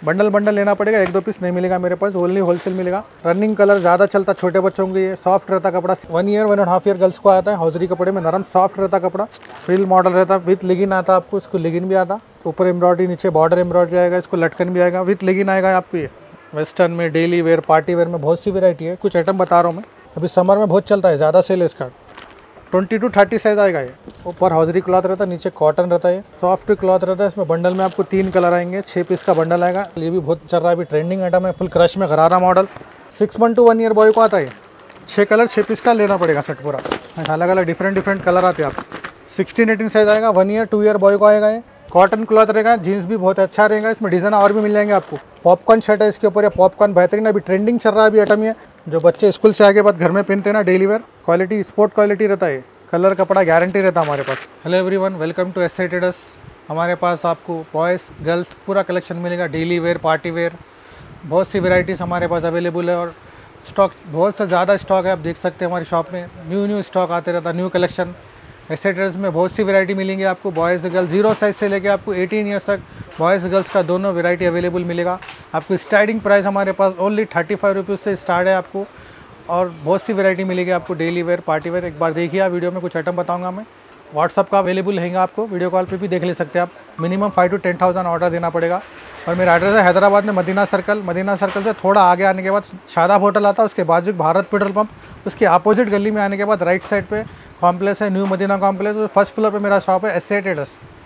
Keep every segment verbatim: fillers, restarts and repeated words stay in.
Bundle bundle लेना पड़ेगा, एक दो पीस नहीं मिलेगा मेरे पास, ओनली होलसेल मिलेगा। रनिंग कलर ज़्यादा चलता छोटे बच्चों के लिए, सॉफ्ट रहता कपड़ा, one year one and half year girls को आता है। हौजरी कपड़े में नरम सॉफ्ट रहता कपड़ा, फ्रिल मॉडल रहता, विथ लेगिन आता आपको, इसको लेगिन भी आता, ऊपर एम्ब्रॉयडरी, नीचे बॉर्डर एम्ब्रॉयडरी आएगा, इसको लटकन भी आएगा, विथ लेगिन आएगा आपको। ये वेस्टर्न में, डेली वेयर, पार्टी वेयर में बहुत सी वेराइटी है। कुछ आइटम बता रहा हूँ मैं, अभी समर में बहुत चलता है, ज़्यादा सेल है इसका। ट्वेंटी टू थर्टी साइज आएगा ये। ऊपर हौजरी क्लॉथ रहता है, नीचे कॉटन रहता है, सॉफ्ट क्लॉथ रहता है। इसमें बंडल में आपको तीन कलर आएंगे, छः पीस का बंडल आएगा। ये भी बहुत चल रहा है, अभी ट्रेंडिंग आइटम है, फुल क्रश में gharara model. Six month to one year boy को आता है। छः कलर छः पीस का लेना पड़ेगा सेट पूरा, अलग अलग डिफरेंट डिफरेंट कलर आते हैं आप। सिक्सटीन एटीन साइज आएगा, one year two year boy को आएगा। ये कॉटन क्लॉथ रहेगा, जीन्स भी बहुत अच्छा रहेगा। इसमें डिज़ाइन और भी मिल जाएंगे आपको। पॉपकॉर्न शर्ट है इसके ऊपर, या पॉपकॉर्न बेहतरीन अभी ट्रेंडिंग चल रहा है अभी आइटम ये, जो बच्चे स्कूल से आके बाद घर में पहनते हैं ना, daily wear. Quality sport quality रहता है, कलर कपड़ा गारंटी रहता है हमारे पास। Hello everyone, welcome to SI traders. हमारे पास आपको बॉयज़ गर्ल्स पूरा कलेक्शन मिलेगा, डेली वेयर, पार्टी वेयर, बहुत सी वेराइटीज़ हमारे पास अवेलेबल है। और स्टॉक बहुत से ज़्यादा स्टॉक है, आप देख सकते हैं हमारी शॉप में न्यू न्यू स्टॉक आते रहता है, न्यू कलेक्शन। एसआई ट्रेडर्स में बहुत सी वैरायटी मिलेंगी आपको, बॉयज़ गर्ल्स जीरो साइज़ से लेके आपको एटीन ईयर्स तक बॉयज़ गर्ल्स का दोनों वैरायटी अवेलेबल मिलेगा आपको। स्टार्टिंग प्राइस हमारे पास ओनली थर्टी फाइव रुपीज़ से स्टार्ट है आपको, और बहुत सी वैरायटी मिलेगी आपको, डेली वेयर, पार्टी वेयर। एक बार देखिए आप, वीडियो में कुछ आइटम बताऊंगा मैं। व्हाट्सअप का अवेलेबल रहेगा आपको, वीडियो कॉल पे भी देख ले सकते हैं आप। Minimum five to ten thousand order देना पड़ेगा। और मेरा एड्रेस है हैदराबाद में मदीना सर्कल। मदीना सर्कल से थोड़ा आगे आने के बाद शादाब होटल आता है, उसके बाजू भारत पेट्रोल पंप, उसके अपोजिट गली में आने के बाद राइट साइड पे कॉम्प्लेक्स है, new Madina complex. First floor पे मेरा शॉप है एसआई ट्रेडर्स।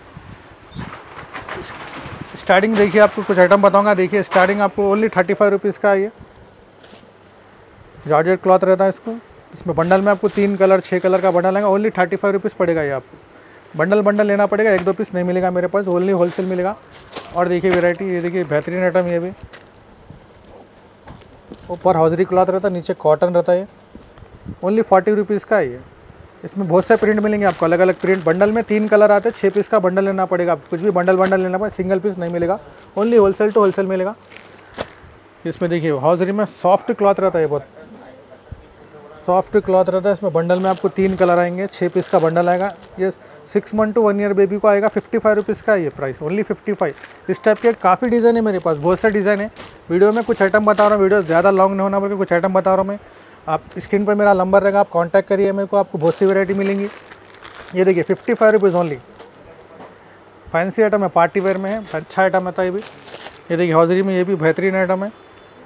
स्टार्टिंग देखिए, आपको कुछ आइटम बताऊंगा। देखिए स्टार्टिंग आपको ओनली थर्टी फाइव रुपीज़ का ये जॉर्जेट क्लॉथ रहता है। इसको इसमें बंडल में आपको तीन कलर छः कलर का बंडल आएगा, ओनली थर्टी फाइव रुपीज़ पड़ेगा ये आपको। बंडल बंडल लेना पड़ेगा, एक दो पीस नहीं मिलेगा मेरे पास, ओनली होलसेल मिलेगा। और देखिए वैरायटी, ये देखिए बेहतरीन आइटम, ये भी ऊपर हौजरी क्लॉथ रहता है, नीचे कॉटन रहता है। ओनली फोर्टी रुपीज़ का है ये। इसमें बहुत से प्रिंट मिलेंगे आपको, अलग अलग प्रिंट। बंडल में तीन कलर आते हैं, छः पीस का बंडल लेना पड़ेगा आपको। कुछ भी बंडल बंडल लेना पड़ेगा, सिंगल पीस नहीं मिलेगा, ओनली होलसेल टू होलसेल मिलेगा। इसमें देखिए हौजरी में सॉफ्ट क्लॉथ रहता है, बहुत सॉफ्ट क्लॉथ रहता है। इसमें बंडल में आपको तीन कलर आएंगे, छः पीस का बंडल आएगा। ये six month to one year baby को आएगा, फिफ्टी फाइव रुपीज़ का ये प्राइस, ओनली फिफ्टी फाइव। इस टाइप के काफ़ी डिज़ाइन है मेरे पास, बहुत से डिज़ाइन है। वीडियो में कुछ आइटम बता रहा हूँ, वीडियो ज़्यादा लॉन्ग नहीं होना बल्कि कुछ आइटम बता रहा हूँ मैं। आप स्क्रीन पर मेरा नंबर रहेगा, आप कॉन्टैक्ट करिए मेरे को, आपको बहुत सी वैरायटी मिलेंगी। ये देखिए fifty five rupees only. Fancy item है, पार्टी वेयर में है, अच्छा आइटम है ये भी। ये देखिए हौजरी में, ये भी बेहतरीन आइटम है।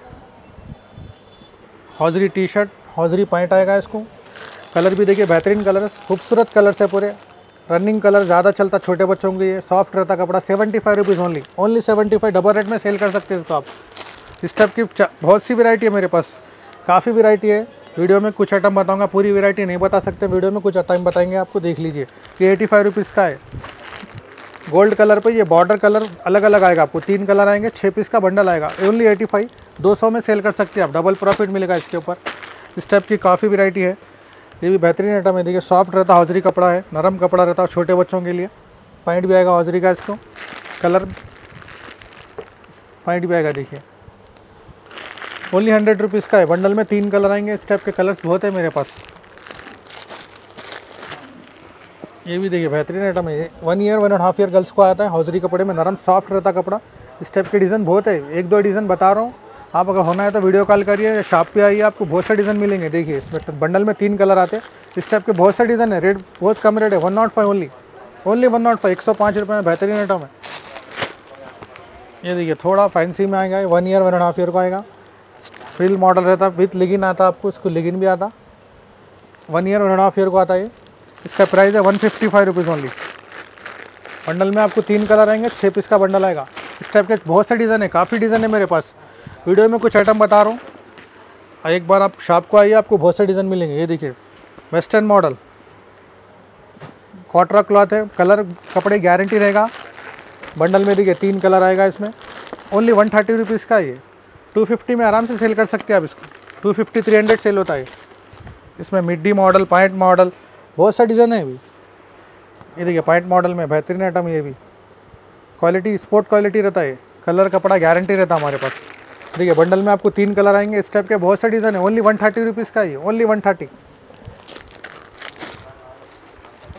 Hosiery T shirt, hosiery pant आएगा। इसको कलर भी देखिए बेहतरीन कलर है, खूबसूरत कलर से पूरे। रनिंग कलर ज़्यादा चलता छोटे बच्चों के लिए, सॉफ्ट रहता कपड़ा। Seventy five rupees only, only seventy five. Double rate में सेल कर सकते हैं इसको आप। इस टाइप की बहुत सी वैरायटी है मेरे पास, काफ़ी वैरायटी है। वीडियो में कुछ आइटम बताऊंगा, पूरी वैरायटी नहीं बता सकते, वीडियो में कुछ आइटम बताएंगे आपको, देख लीजिए। ये एटी फाइव रुपीज़ का है, गोल्ड कलर पे। ये बॉर्डर कलर अलग अलग आएगा आपको, तीन कलर आएंगे, छः पीस का बंडल आएगा, ओनली एटी फाइव। दो सौ में सेल कर सकते हैं आप, डबल प्रॉफिट मिलेगा इसके ऊपर। इस टाइप की काफ़ी वैरायटी है। ये भी बेहतरीन आइटम है। देखिए सॉफ्ट रहता, हौजरी कपड़ा है, नरम कपड़ा रहता है, छोटे बच्चों के लिए। पैंट भी आएगा हौजरी का, इसको कलर पैंट भी आएगा। देखिए ओनली हंड्रेड रुपीज़ का है, बंडल में तीन कलर आएंगे। इस टाइप के कलर्स बहुत है मेरे पास। ये भी देखिए बेहतरीन आइटम है। ये one year one and half year girls को आता है, हौजरी कपड़े में, नरम सॉफ्ट रहता कपड़ा। इस टाइप के डिज़ाइन बहुत है, एक दो डिज़ाइन बता रहा हूँ। आप अगर होना है तो वीडियो कॉल करिए या शॉप पे आइए, आपको बहुत से डिज़ाइन मिलेंगे। देखिए इसमें बंडल में तीन कलर आते हैं, इस टाइप के बहुत से डिज़ाइन है। रेट बहुत कम रेट है, one nought five only, only one nought five, एक सौ पाँच रुपये में बेहतरीन आइटम है। ये देखिए थोड़ा फैंसी में आएगा, one year one and half year को आएगा। फ्रिल मॉडल रहता है, विथ लेगिन आता आपको, इसको लेगिन भी आता, one year one and half year को आता है। इसका प्राइस है one fifty five rupees only. Bundle में आपको तीन कलर आएंगे, छः पीस का बंडल आएगा। इस टाइप के बहुत से डिज़ाइन है, काफ़ी डिज़ाइन है मेरे पास। वीडियो में कुछ आइटम बता रहा हूँ, एक बार आप शॉप को आइए, आपको बहुत से डिज़ाइन मिलेंगे। ये देखिए वेस्टर्न मॉडल, कॉटरा क्लॉथ है, कलर कपड़े गारंटी रहेगा। बंडल में देखिए तीन कलर आएगा इसमें, ओनली वन थर्टी रुपीज़ का। ये टू फिफ्टी में आराम से सेल कर सकते हैं आप इसको, two fifty three hundred sale होता है। इसमें मिड्डी मॉडल, पैंट मॉडल, बहुत सा डिज़ाइन है। अभी ये देखिए पैंट मॉडल में बेहतरीन आइटम, ये भी क्वालिटी स्पोर्ट क्वालिटी रहता है, कलर कपड़ा गारंटी रहता है हमारे पास। देखिए बंडल में आपको तीन कलर आएंगे, इस टाइप के बहुत से डिज़ाइन है, ओनली वन थर्टी रुपीज़ का। ये ओनली वन थर्टी।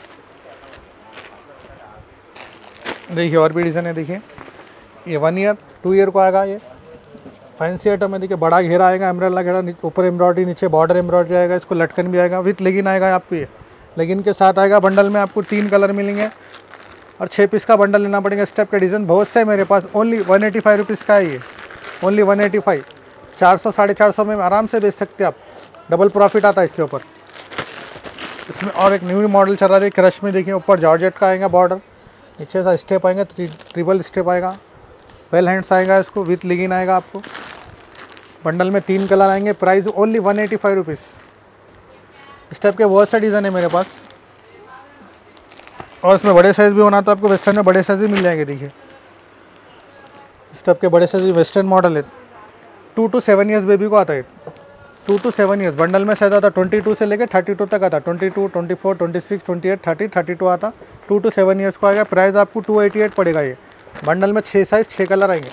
देखिए और भी डिज़ाइन है। देखिए ये वन ईयर टू ईयर को आएगा। ये फैंसी आइटम है, देखिए बड़ा घेरा आएगा, एम्ब्रेला घेरा, ऊपर एम्ब्रॉयडरी, नीचे बॉर्डर एम्ब्रॉयडरी आएगा, इसको लटकन भी आएगा, विथ लेगिन आएगा आपको। ये लेगिन के साथ आएगा। बंडल में आपको तीन कलर मिलेंगे और छः पीस का बंडल लेना पड़ेगा। स्टेप का डिज़ाइन बहुत से है मेरे पास, only one eighty five rupees का है ये, ओनली वन एटी फाइव। चार सौ साढ़े चार सौ में आराम से बेच सकते हैं आप, डबल प्रॉफिट आता है इसके ऊपर। इसमें और एक न्यू मॉडल चल रहा है क्रश में, देखिए ऊपर जॉर्जेट का आएगा बॉर्डर, नीचे सा स्टेप आएगा, ट्रिपल स्टेप आएगा, वेल हैंड्स आएगा इसको, विथ लेगिन आएगा आपको। बंडल में तीन कलर आएंगे, price only one eighty five rupees. इस टाइप के बहुत से डिज़ाइन है मेरे पास, और इसमें बड़े साइज़ भी होना तो आपको वेस्टर्न में बड़े साइज़ भी मिल जाएंगे। देखिए इस टाइप के बड़े साइज़ वेस्टर्न मॉडल है, two to seven years baby को आता है, two to seven years. Bundle में साइज आता है ट्वेंटी टू से लेकर थर्टी टू तक आता, twenty two, twenty four, twenty six, twenty eight, thirty, thirty two आता, टू टू सेवन ईयर्स को आएगा। प्राइस आपको टू एटी एट पड़ेगा। ये बंडल में छः साइज़, छः कलर आएंगे।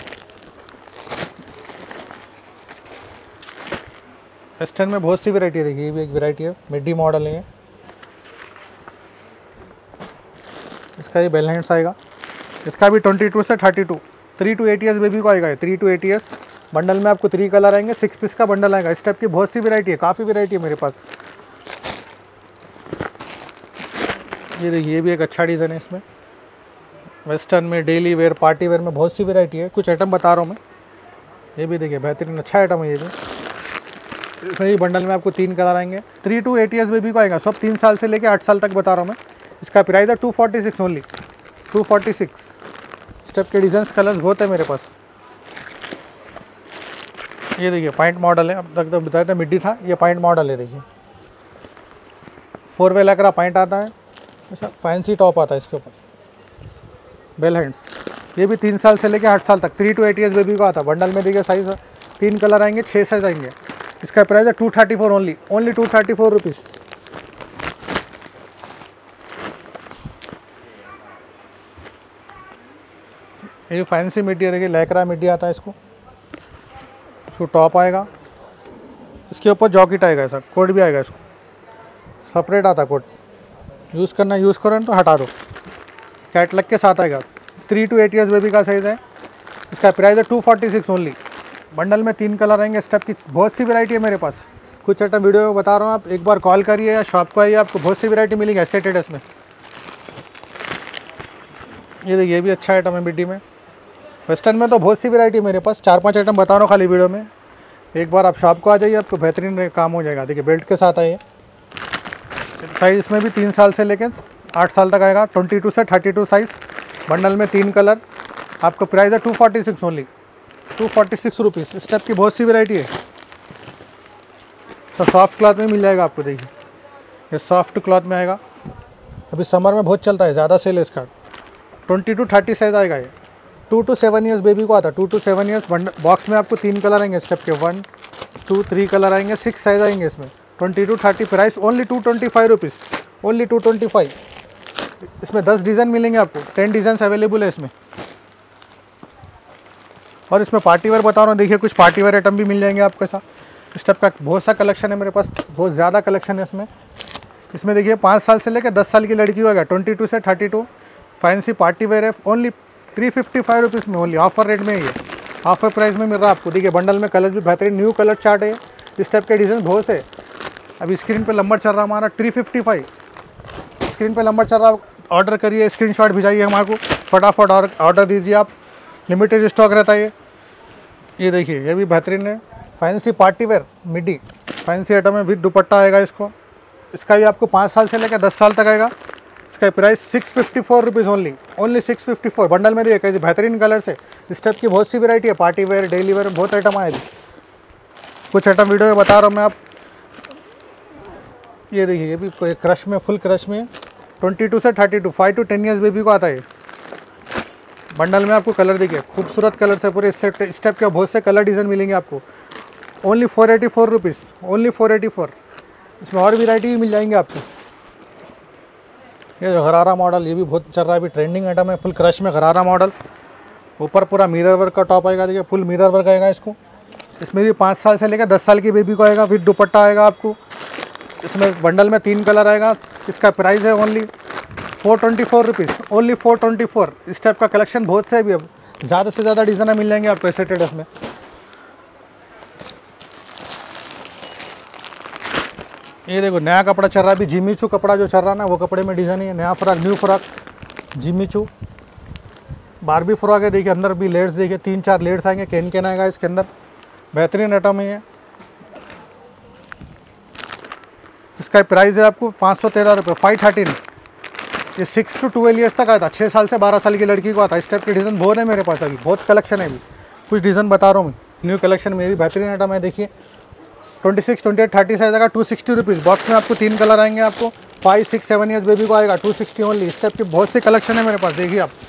वेस्टर्न में बहुत सी वैरायटी है, देखिए ये भी एक वैरायटी है, मिडी मॉडल है। इसका ये बेल हैंड्स आएगा, इसका भी ट्वेंटी टू से thirty two, three to eight years baby को आएगा, three to eight years. Bundle में आपको थ्री कलर आएंगे, सिक्स पीस का बंडल आएगा। इस टाइप की बहुत सी वैरायटी है, काफ़ी वैरायटी है मेरे पास। ये देखिए ये भी एक अच्छा डिज़ाइन है, इसमें वेस्टर्न में, डेली वेयर, पार्टी वेयर में बहुत सी वैरायटी है। कुछ आइटम बता रहा हूँ मैं, ये भी देखिए बेहतरीन अच्छा आइटम है ये भी। इसमें बंडल में आपको तीन कलर आएंगे, three to eight years baby को आएगा, सब तीन साल से लेकर आठ साल तक बता रहा हूँ मैं। इसका प्राइस है two forty six only, two forty six. Step के डिज़ाइन कलर्स बहुत है मेरे पास। ये देखिए पॉइंट मॉडल है, अब तक तो बताया था मिड्डी था, ये पॉइंट मॉडल है। देखिए फोर वे लग रहा पॉइंट आता है, ऐसा फैंसी टॉप आता है इसके ऊपर, बेल हैंड्स। ये भी तीन साल से लेकर आठ साल तक, three to eight years baby को आता है। बंडल में देखिए साइज़ तीन कलर आएंगे, छः साइज आएंगे। इसका प्राइस है two thirty four only, only two thirty four rupees. ये फैंसी मिड्डी है, देखिए लैकरा मिड्डी आता है इसको, इसको टॉप आएगा, इसके ऊपर जॉकेट आएगा, ऐसा कोट भी आएगा, इसको सेपरेट आता है कोट। यूज़ करना यूज़ करो तो हटा दो, कैटलग के साथ आएगा। Three to eight years baby का साइज़ है। इसका प्राइस है two forty six only. Bundle में तीन कलर आएंगे। स्टेप की बहुत सी वैरायटी है मेरे पास, कुछ आइटम वीडियो में बता रहा हूँ, आप एक बार कॉल करिए या शॉप को आइए, आपको बहुत सी वैरायटी मिलेगी एस्टेट एड्रेस में। ये देखिए ये भी अच्छा आइटम है मिड्डी में। वेस्टर्न में तो बहुत सी वैरायटी है मेरे पास, चार पांच आइटम बता रहा हूँ खाली वीडियो में। एक बार आप शॉप को आ जाइए, आपको बेहतरीन काम हो जाएगा। देखिए बेल्ट के साथ आइए, साइज़ इसमें भी तीन साल से लेकर आठ साल तक आएगा, ट्वेंटी टू से थर्टी टू साइज़। बंडल में तीन कलर, आपको प्राइस है two forty six only, two forty six rupees. Step की बहुत सी वैरायटी है, तो सॉफ्ट क्लॉथ में मिल जाएगा आपको। देखिए ये सॉफ्ट क्लॉथ में आएगा, अभी समर में बहुत चलता है, ज़्यादा सेल है इसका। ट्वेंटी टू थर्टी साइज़ आएगा ये, two to seven years baby को आता है, two to seven years. Box में आपको तीन कलर आएंगे, स्टेप के वन टू थ्री कलर आएंगे, सिक्स साइज़ आएंगे इसमें। Twenty two thirty price only two twenty five rupees, only two twenty five. इसमें दस डिज़ाइन मिलेंगे आपको, टेन डिज़ाइन अवेलेबल है इसमें। और इसमें पार्टी वेयर बता रहा हूँ, देखिए कुछ पार्टी वेयर आइटम भी मिल जाएंगे आपके साथ। इस टाइप का बहुत सा कलेक्शन है मेरे पास, बहुत ज़्यादा कलेक्शन है इसमें। इसमें देखिए पाँच साल से लेकर दस साल की लड़की होगा, ट्वेंटी टू से thirty two fancy party wear है, only three fifty five rupees में, ओनली ऑफर रेट में ही है, ऑफर प्राइस में मिल रहा है आपको। देखिए बंडल में कलर भी बेहतरीन न्यू कलर चार्ट है, इस टाइप के डिज़ाइन बहुत है। अभी स्क्रीन पे नंबर चल रहा है हमारा थ्री फिफ्टी फाइव, स्क्रीन पे नंबर चल रहा है, ऑर्डर करिए, स्क्रीनशॉट भिजाइए हमारे को, फटाफट ऑर्डर दीजिए आप, लिमिटेड स्टॉक रहता है ये। ये देखिए ये भी बेहतरीन है, fancy party wear midi, fancy item है, विद दुपट्टा आएगा इसको। इसका भी आपको पाँच साल से लेकर दस साल तक आएगा। इसका price six fifty four rupees only, only six fifty four. Bundle में देखिए कैसे बेहतरीन कलर से, इस टाइप की बहुत सी वैरायटी है, पार्टी वेयर, डेली वेयर, बहुत आइटम आए। कुछ आइटम वीडियो में बता रहा हूँ मैं आप। ये देखिए ये भी क्रश में, फुल क्रश में, ट्वेंटी टू से thirty two, five to ten years baby को आता है। बंडल में आपको कलर देखिए खूबसूरत कलर से पूरे इस टाइप के बहुत से कलर डिज़ाइन मिलेंगे आपको, only four eighty four rupees, only four eighty four. इसमें और वैरायटी भी मिल जाएंगे आपको। ये गरारा मॉडल, ये भी बहुत चल रहा है, अभी ट्रेंडिंग आइटम है, फुल क्रश में गरारा मॉडल। ऊपर पूरा मिरर वर्क का टॉप आएगा, देखिए फुल मिरर वर्क आएगा इसको। इसमें भी पाँच साल से लेकर दस साल की बेबी को आएगा, विद दुपट्टा आएगा आपको। इसमें बंडल में तीन कलर आएगा। इसका प्राइस है only four twenty four rupees, only four twenty four. इस टाइप का कलेक्शन बहुत से अभी अब ज़्यादा से ज़्यादा डिज़ाइन मिल जाएंगे आपको ऐसे ट्रेडर्स में। ये देखो नया कपड़ा चल रहा है अभी, जिमीचू कपड़ा जो चल रहा है ना वो कपड़े में डिज़ाइन है। नया frock, new frock Jimmy Choo Barbie frock है। देखिए अंदर भी लेयर्स, देखिए तीन चार लेयर्स आएंगे, कैन कैन आएगा इसके अंदर, बेहतरीन आइटम है। इसका प्राइस है आपको पाँच सौ तेरह रुपये, फाइव थर्टीन। ये सिक्स टू ट्वेल्व ईयर्स तक आता है, छः साल से बारह साल की लड़की को आता है। इस टाइप के डिज़ाइन बहुत है मेरे पास, अभी बहुत कलेक्शन है। अभी कुछ डिज़ाइन बता रहा हूँ मैं, न्यू कलेक्शन में भी बेहतरीन आइटम है। देखिए twenty six twenty eight thirty size आएगा, टू सिक्सटी रुपीज़। बॉक्स में आपको तीन कलर आएंगे, आपको five six seven years baby को आएगा टू सिक्सटी ओनली। इस टाइप की बहुत सी कलेक्शन है मेरे पास। देखिए आप,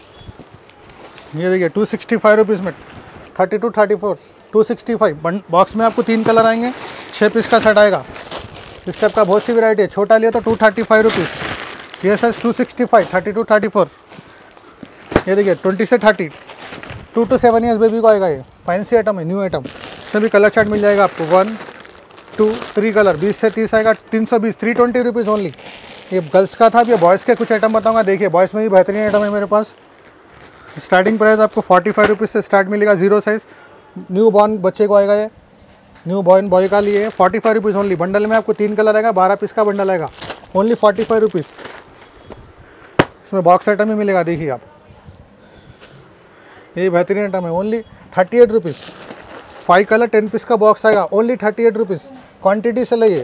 ये देखिए टू सिक्सटी फाइव रुपीज़ में thirty two thirty four two sixty five. Box में आपको तीन कलर आएंगे, छः पीस का सेट आएगा। इस टाइप का बहुत सी वैरायटी है। छोटा लिया तो टू थर्टी फाइव रुपीज़। ये size two sixty five, thirty two thirty four. ये देखिए ट्वेंटी से thirty, two to seven years baby को आएगा। ये फैंसी आइटम है, न्यू आइटम। इसमें भी कलर चार्ट मिल जाएगा आपको, वन टू थ्री कलर, बीस से तीस आएगा, तीन सौ बीस, थ्री ट्वेंटी रुपीज़ ओनली। ये गर्ल्स का था, अब ये बॉयज़ के कुछ आइटम बताऊंगा। देखिए बॉयज़ में भी बेहतरीन आइटम है मेरे पास। स्टार्टिंग प्राइस आपको फोर्टी फाइव रुपीज़ से स्टार्ट मिलेगा। जीरो साइज़ न्यू बॉर्न बच्चे को आएगा। ये न्यू बॉर्न बॉय का लिए forty five rupees only. Bundle में आपको तीन कलर आएगा, बारह पीस का बंडल आएगा, ओनली फोर्टी फाइव रुपीज़। इसमें बॉक्स आइटम ही मिलेगा। देखिए आप, ये बेहतरीन आइटम है, only thirty eight rupees. Five colour ten piece का बॉक्स आएगा, only thirty eight rupees. Quantity से लिए।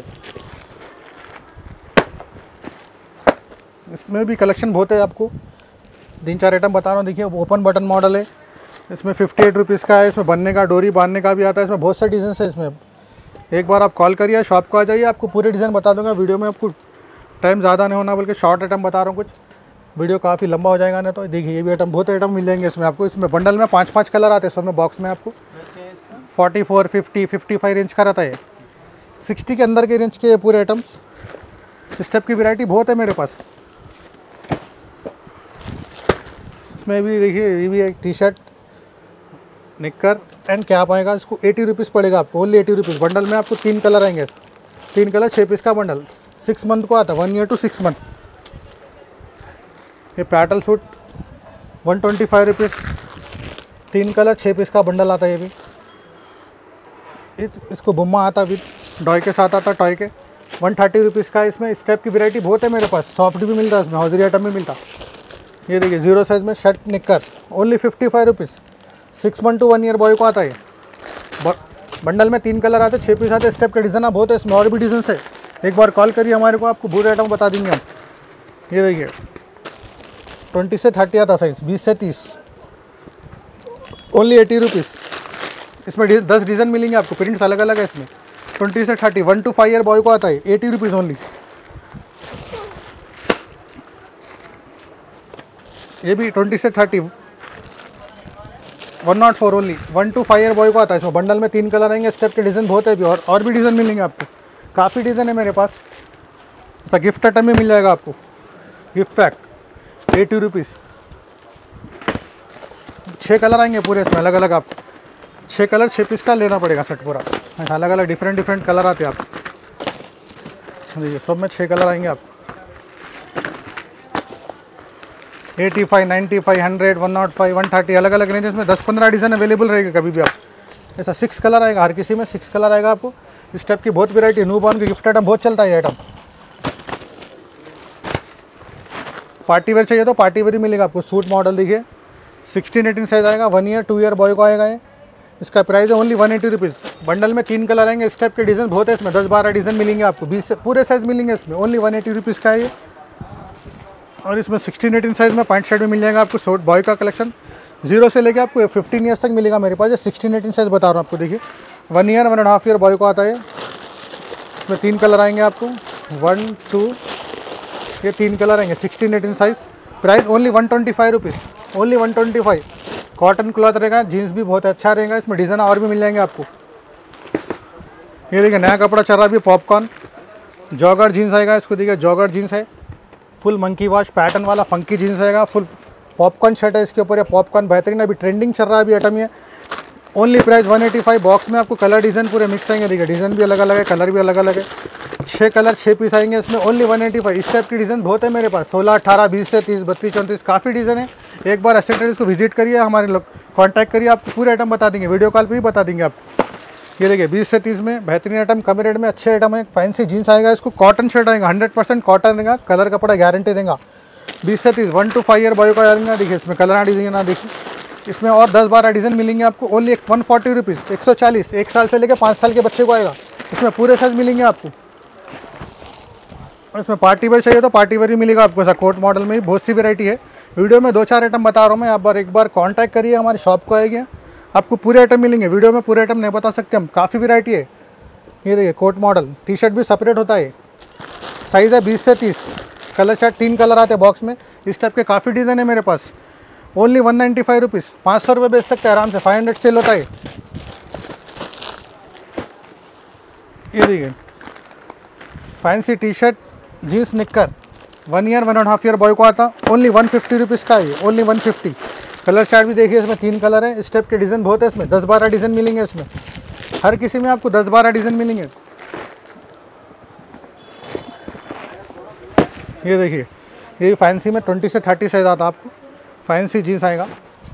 इसमें भी कलेक्शन बहुत है, आपको तीन चार आइटम बता रहा हूँ। देखिए ओपन बटन मॉडल है, इसमें फिफ्टी एट रुपीज़ का है। इसमें बनने का, डोरी बांधने का भी आता है। इसमें बहुत से डिज़ाइन है। इसमें एक बार आप कॉल करिए, शॉप को आ जाइए, आपको पूरे डिज़ाइन बता दूंगा। वीडियो में आपको टाइम ज़्यादा नहीं होना, बल्कि शॉर्ट आइटम बता रहा हूँ, कुछ वीडियो काफ़ी लंबा हो जाएगा ना। तो देखिए ये भी आइटम, बहुत आइटम मिल जाएंगे इसमें आपको। इसमें बंडल में पाँच पाँच कलर आते हैं सब में। बॉक्स में आपको forty four, fifty, fifty five range का रहता है। सिक्सटी के अंदर के रेंज के पूरे आइटम्स। इस टाइप की वैरायटी बहुत है मेरे पास। इसमें भी देखिए, ये भी एक टी शर्ट, निक्कर एंड कैप आएगा। इसको एटी रुपीज़ पड़ेगा आपको, ओनली एटी रुपीज़। बंडल में आपको तीन कलर आएंगे, तीन कलर, छः पीस का बंडल। सिक्स मंथ को आता है, one year two six month. ये पैटल suit one twenty five rupees, तीन कलर, छः पीस का बंडल आता है। ये भी इसको बुम्मा आता है, विद डॉय के साथ आता है, टॉय के, वन थर्टी रुपीज़ का। इसमें इस टाइप की वैरायटी बहुत है मेरे पास। सॉफ्ट भी मिलता है इसमें, हौजरी आइटम भी मिलता। ये देखिए जीरो साइज में शर्ट निक्कर, only fifty five rupees. Six month to one year boy को आता है। बंडल में तीन कलर आते हैं, छः पीस आते हैं। स्टेप के डिज़ाइन बहुत है इसमें, और भी डिज़ाइन है। एक बार कॉल करिए हमारे को, आपको पूरे आइटम बता देंगे हम। ये देखिए ट्वेंटी से थर्टी आता साइज, बीस से तीस, ओनली एटी रुपीज़। इसमें दस डिज़ाइन मिलेंगे आपको, प्रिंट्स अलग अलग है इसमें। ट्वेंटी से thirty, one to five year boy को आता है, एटी रुपीज़ ओनली। ये भी ट्वेंटी से thirty, one nought four only, one to five year boy को आता है। इसमें बंडल में तीन कलर आएंगे। स्टेप के डिज़ाइन बहुत है भी, और और भी डिज़ाइन मिलेंगे आपको। काफ़ी डिज़ाइन है मेरे पास। ऐसा गिफ्ट आइटम में मिल जाएगा आपको, गिफ्ट पैक, एटी रुपीज़। छः कलर आएंगे पूरे इसमें, अलग अलग। आप छः कलर, छः पीस का लेना पड़ेगा सेट पूरा। अलग अलग डिफरेंट डिफरेंट कलर आते हैं आप। देखिए सब में छः कलर आएंगे आप। Eighty five, ninety five, hundred, one nought five, one thirty, अलग अलग रेंजेस में दस पंद्रह डिज़ाइन अवेलेबल रहेगा कभी भी आप। ऐसा सिक्स कलर आएगा, हर किसी में सिक्स कलर आएगा आपको। इस टाइप की बहुत वैरायटी। न्यू बॉर्न की गिफ्ट आइटम बहुत चलता है ये आइटम। पार्टी वेयर चाहिए तो पार्टी वेयर ही मिलेगा आपको। सूट मॉडल देखिए, सिक्सटीन एटीन साइज आएगा, one year two year boy को आएगा ये। इसका प्राइस है only one eighty rupees. Bundle में तीन कलर आएंगे। इस टाइप के डिज़ाइन बहुत है इसमें, दस बारह डिज़ाइन मिलेंगे आपको, बीस से पूरे साइज़ मिलेंगे इसमें, ओनली वन एटी रुपीज़ का है ये। और इसमें सिक्सटीन एटीन साइज़ में पैंट शर्ट भी मिल जाएगा आपको। शॉर्ट बॉय का कलेक्शन जीरो से लेके आपको फिफ्टीन ईयर्स तक मिलेगा मेरे पास। ये सिक्सटीन एटीन साइज़ बता रहा हूँ आपको। देखिए one year, one and half year boy को आता है। इसमें तीन कलर आएंगे आपको, वन टू, ये तीन कलर आएंगे, sixteen eighteen size. Price only one twenty five rupees, only one twenty five. Cotton cloth रहेगा, जीन्स भी बहुत अच्छा रहेगा। इसमें डिज़ाइन और भी मिल जाएंगे आपको। ये देखिए नया कपड़ा चल रहा है अभी, पॉपकॉर्न जॉगर जीन्स आएगा। इसको देखिए जॉगर जीन्स है, फुल मंकी वॉश पैटर्न वाला फंकी जीन्स आएगा। फुल पॉपकॉर्न शर्ट है इसके ऊपर। ये पॉपकॉर्न बेहतरीन अभी ट्रेंडिंग चल रहा है अभी आइटम ये। Only price one eighty five. Box में आपको कलर डिज़ाइन पूरे मिक्स आएंगे। देखिए डिज़ाइन भी अलग अलग है, कलर भी अलग अलग है। छः कलर छः पीस आएंगे इसमें, ओनली वन एटी फाइव। इस टाइप की डिज़ाइन बहुत है मेरे पास, सोलह अठारह बीस से तीस बत्तीस चौंतीस काफ़ी डिज़ाइन है। एक बार एसेसरीज को विजिट करिए, हमारे लोग कॉन्टैक्ट करिए, आपको पूरे आइटम बता देंगे, वीडियो कॉल पे भी बता देंगे आपको। ये देखिए बीस से तीस में बेहतरीन आइटम, कम रेट में अच्छे आइटम है। फैंसी जीन्स आएगा, इसको कॉटन शर्ट आएगा, हंड्रेड परसेंट कॉटन रहेगा, कलर कपड़ा गारंटी रहेगा। बीस से तीस one to five year boy का आएगा। देखिए इसमें कलर डिज़ाइन ना, देखिए इसमें और दस बारह डिज़ाइन मिलेंगे आपको, ओनली एक वन फोर्टी रुपीज़, एक सौ चालीस। एक साल से लेकर पाँच साल के बच्चे को आएगा, इसमें पूरे साइज मिलेंगे आपको। और इसमें पार्टी वेयर चाहिए तो पार्टी वेयर भी मिलेगा आपको, ऐसा कोट मॉडल में भी बहुत सी वैरायटी है। वीडियो में दो चार आइटम बता रहा हूँ मैं, आप बार एक बार कांटेक्ट करिए, हमारी शॉप को आएगी, आपको पूरे आइटम मिलेंगे। वीडियो में पूरे आइटम नहीं बता सकते हम, काफ़ी वैरायटी है। ये देखिए कोट मॉडल, टी शर्ट भी सेपरेट होता है, साइज़ है बीस से तीस, कलर चार्ट तीन कलर आते हैं बॉक्स में। इस टाइप के काफ़ी डिज़ाइन है मेरे पास, only one ninety five rupees, पाँच सौ रुपये बेच सकते हैं आराम से, फाइव हंड्रेड सेल होता है। ये देखिए फैंसी टी शर्ट जीन्स निक्कर, one year one and half year boy को आता, ओनली वन फिफ्टी रुपीज़ का है, only one fifty. Colour chart भी देखिए, इसमें तीन कलर है, इस टाइप के डिज़ाइन बहुत है इसमें, दस बारह डिज़ाइन मिलेंगे इसमें, हर किसी में आपको दस बारह डिज़ाइन मिलेंगे। ये देखिए ये फैंसी में ट्वेंटी से थर्टी साइज आता है आपको, फैंसी जीन्स आएगा,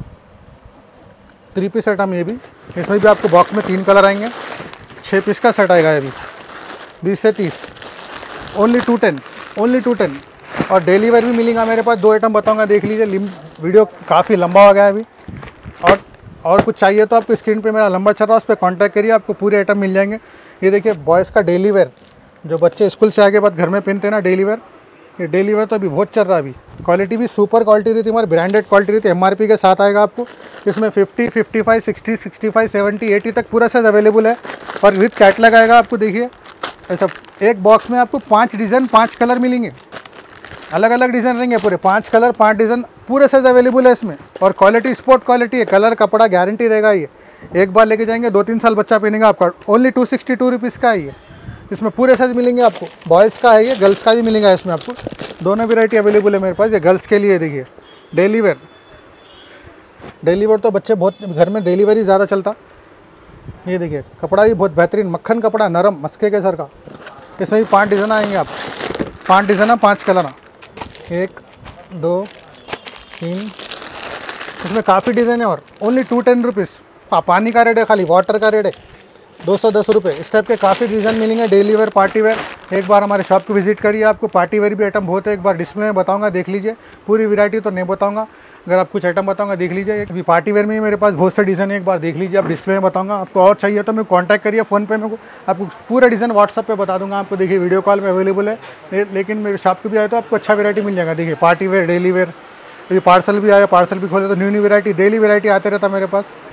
थ्री पीस आइटम। ये भी इसमें भी आपको बॉक्स में तीन कलर आएंगे, छः पीस का सेट आएगा। ये भी बीस से तीस, only two ten, only two ten. और डेली वेयर भी मिलेगा मेरे पास, दो आइटम बताऊंगा, देख लीजिए। वीडियो काफ़ी लंबा हो गया है अभी, और और कुछ चाहिए तो आपको स्क्रीन पे मेरा नंबर चल रहा है, उस पर कॉन्टैक्ट करिए, आपको पूरे आइटम मिल जाएंगे। ये देखिए बॉयज़ का डेली वेयर, जो बच्चे स्कूल से आके बाद घर में पहनते हैं ना डेली वेयर, ये डेली वेयर तो अभी बहुत चल रहा है। अभी क्वालिटी भी सुपर क्वालिटी रहती है हमारी, ब्रांडेड क्वालिटी रहती है, एमआरपी के साथ आएगा आपको। इसमें fifty, fifty five, sixty, sixty five, seventy, eighty तक पूरा साइज अवेलेबल है, और विथ कैटलॉग आएगा आपको। देखिए ऐसा एक बॉक्स में आपको पाँच डिज़ाइन पाँच कलर मिलेंगे, अलग अलग डिज़ाइन रहेंगे पूरे, पाँच कलर पाँच डिज़ाइन, पूरे साइज अवेलेबल है इसमें। और क्वालिटी स्पोर्ट क्वालिटी है, कलर कपड़ा गारंटी रहेगा। ये एक बार लेके जाएंगे, दो तीन साल बच्चा पहनेगा आपका, only two sixty two rupees का है ये। इसमें पूरे साइज मिलेंगे आपको, बॉयज़ का है ये, गर्ल्स का भी मिलेगा इसमें आपको, दोनों वैरायटी अवेलेबल है मेरे पास। ये गर्ल्स के लिए देखिए डेली वेयर, डेली वेयर तो बच्चे बहुत घर में डेली वेयर ही ज़्यादा चलता। ये देखिए कपड़ा भी बहुत बेहतरीन, मक्खन कपड़ा, नरम मस्के के सर का। इसमें भी पाँच डिज़ाइन आएंगे आप, पाँच डिज़ाइन पाँच कलर, एक दो तीन, इसमें काफ़ी डिज़ाइन है। और ओनली टू टेन रुपीज़, पानी का रेट है, खाली वाटर का रेट है दो सौ दस रुपये। इस टाइप के काफ़ी डिज़ाइन मिलेंगे, डेली वेयर पार्टी वेयर। एक बार हमारे शॉप को विजिट करिए, आपको पार्टी वेयर भी आइटम बहुत है, एक बार डिस्प्ले में बताऊंगा, देख लीजिए। पूरी वैरायटी तो नहीं बताऊंगा, अगर आप कुछ आइटम बताऊंगा देख लीजिए। अभी पार्टी वेयर में मेरे पास बहुत से डिज़ाइन है, एक बार देख लीजिए, आप डिस्प्ले में बताऊंगा। आपको और चाहिए तो मैं कॉन्टैक्ट करिए फ़ोन पे, मेरे को आपको पूरा डिज़ाइन व्हाट्सअप पे बता दूंगा आपको। देखिए वीडियो कॉल में अवेलेबल है, लेकिन मेरे शॉप पर भी आए तो आपको अच्छा वैरायटी मिल जाएगा। देखिए पार्टी वेयर, डेली वेयर, ये पार्सल भी आया, पार्सल भी खोले तो new new variety, daily variety आते रहता मेरे पास।